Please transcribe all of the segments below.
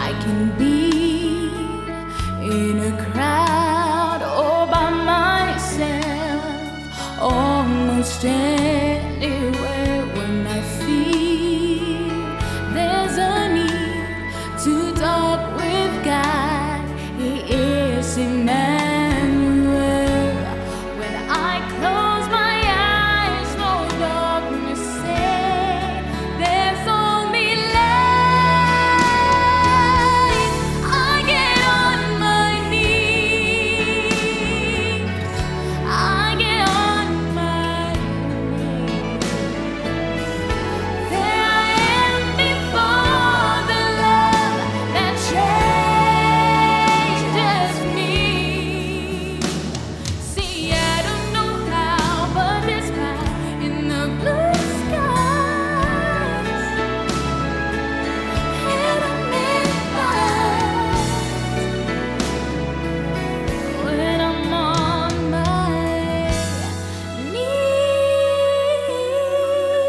I can be in a crowd all by myself, almost anywhere. When I feel there's a need to talk with God, He is Emmanuel. When I close my eyes, no darkness say, there's only light. I get on my knees, I get on my knees. There I am before the love that changes me. See, I don't know how, but it's bright in the blue skies in the midnight when I'm on my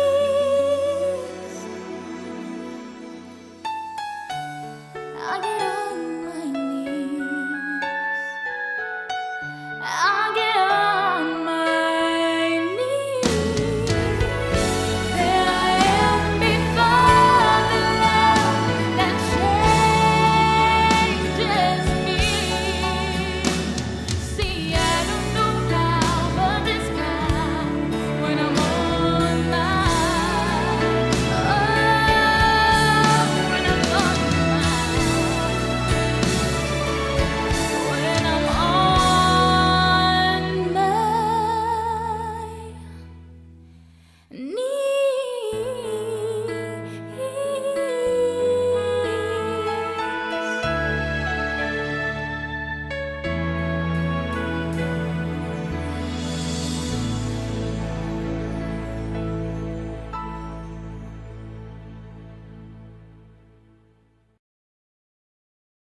knees. I get